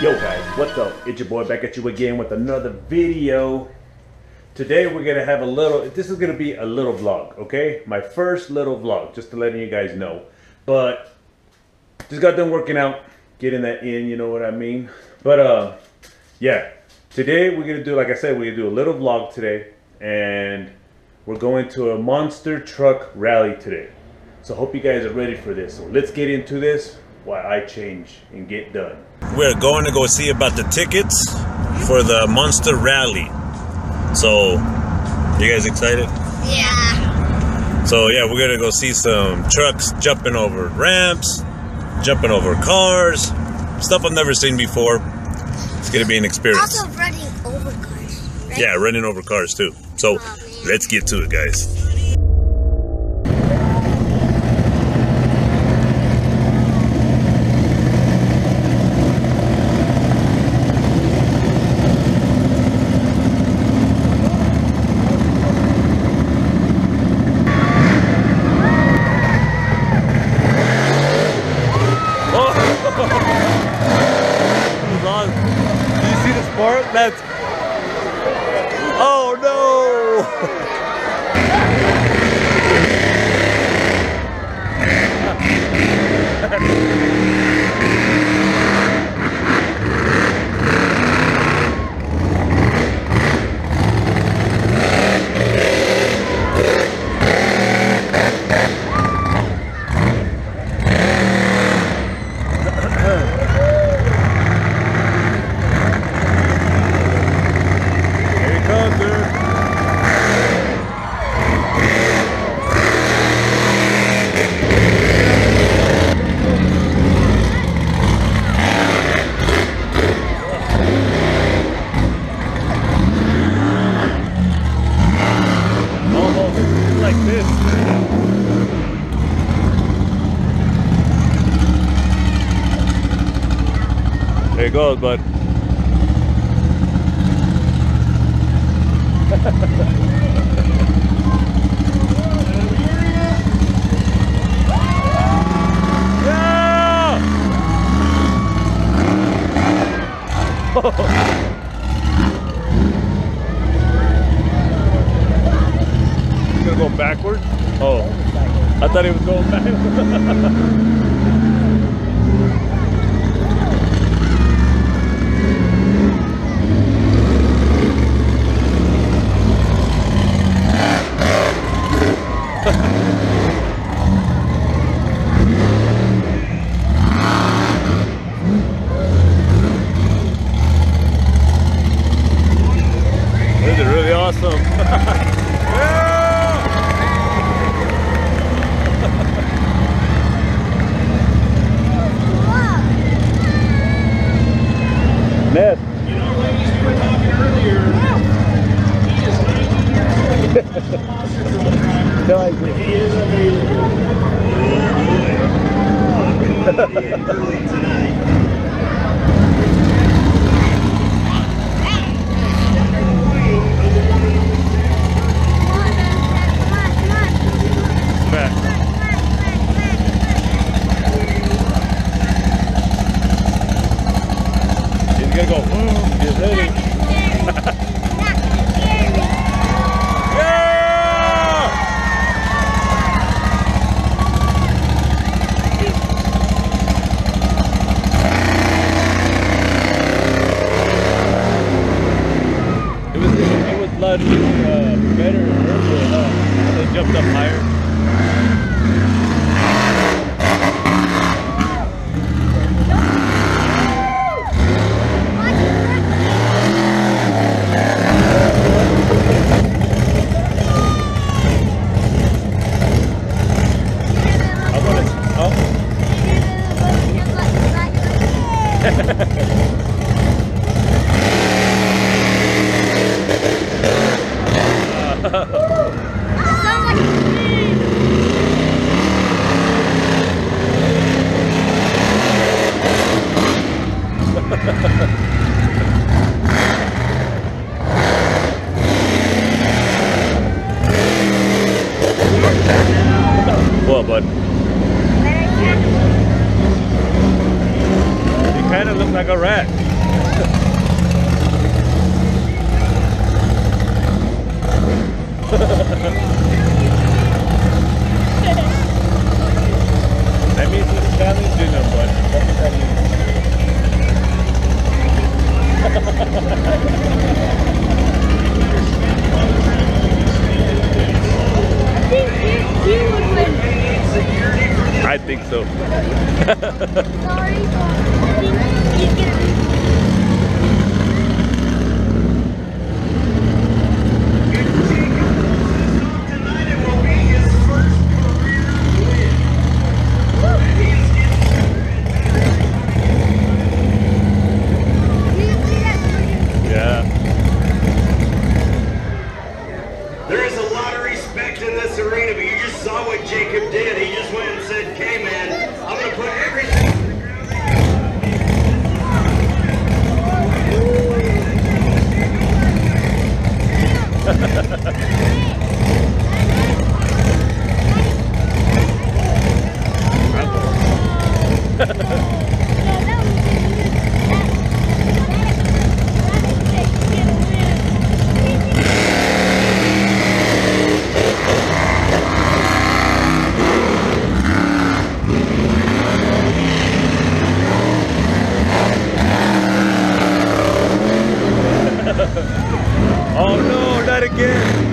Yo guys, what's up? It's your boy back at you again with another video. Today we're gonna have this is gonna be a little vlog, okay? My first little vlog, just to let you guys know. But just got done working out, getting that in, you know what I mean? But yeah, today we're gonna do, like I said, we're gonna do a little vlog today, and we're going to a monster truck rally today. So hope you guys are ready for this. So let's get into this while I change and get done. We're going to go see about the tickets for the Monster Rally. So, you guys excited? Yeah. So yeah, we're gonna go see some trucks jumping over ramps, jumping over cars, stuff I've never seen before. It's gonna be an experience. Also running over cars, right? Yeah, running over cars too. So, let's get to it, guys. That's... Oh no! There it goes, bud. Yeah! He's gonna go backwards? Oh, I thought he was going back. This is really awesome. Ned. You know, like we were talking earlier, he is 19 years old. He's a monster truck driver. He is available. Early tonight. He's gonna go, he's ready. It was a lot better earlier, when they jumped up higher. What, bud? You kind of look like a rat. That means he's challenging him, but what does that mean? I think so. Sorry, he's gonna There is a lot of respect in this arena, but you just saw what Jacob did. He just went and said, "Okay, man, I'm going to put everything." Oh no, not again!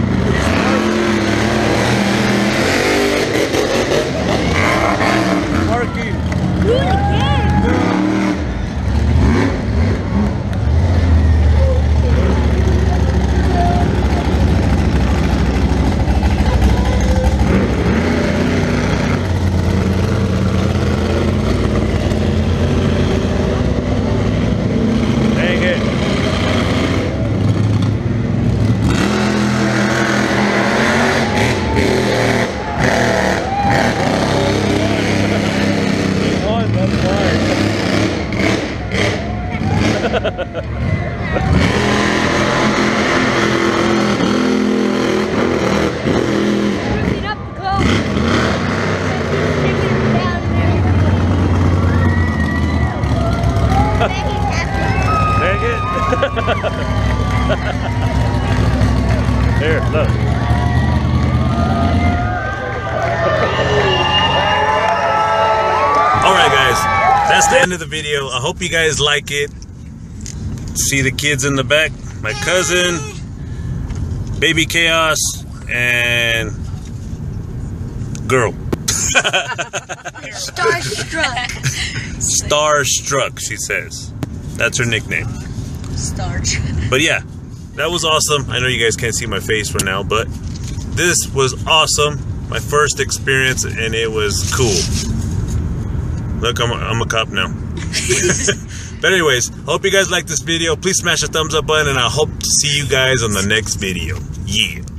Parking! do it again. Dang it! Ripping up the coat. Taking it down Dang it! Here, look. Alright guys, that's the end of the video. I hope you guys like it. See the kids in the back, my cousin, Baby Chaos, and girl. Starstruck. Starstruck, she says. That's her nickname. Starstruck. But yeah, that was awesome. I know you guys can't see my face right now, but this was awesome. My first experience, and it was cool. Look, I'm a cop now. But anyways, hope you guys like this video. Please smash the thumbs up button, and I hope to see you guys on the next video. Yeah.